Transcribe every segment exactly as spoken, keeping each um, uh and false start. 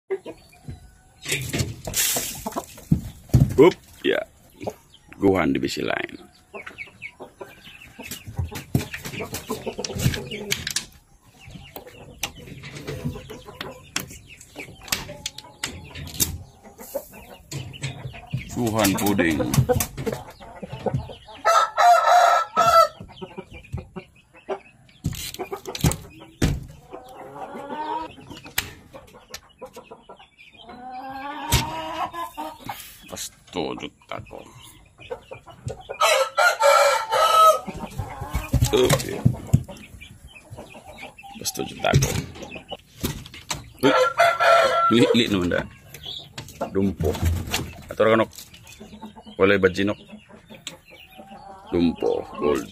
Up, ya. Guhan di bisi lain. Guhan puding. Pasto juta ko. Okay. Pasto juta ko. Uy, li-li naman dah. Dumpo. Ato ra kanok. Walay bajinok. Dumpo gold.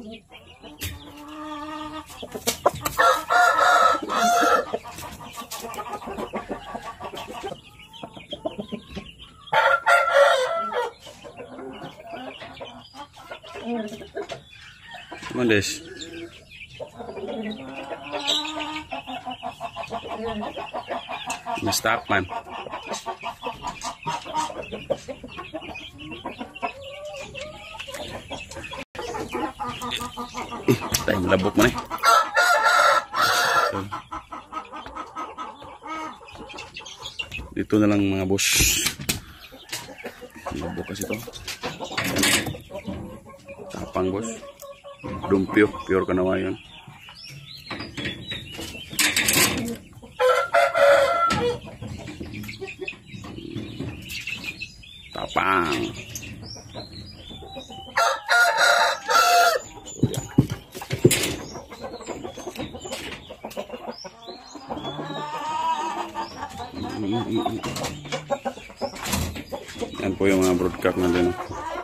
Mandes. Stop man. Eh, tayo malabok mo na eh. Dito na lang mga boss. Malabok kasi to. Tapang boss. Dumpyo, pure ka naman yun. Tapang. Yan po yung mga broadcast natin.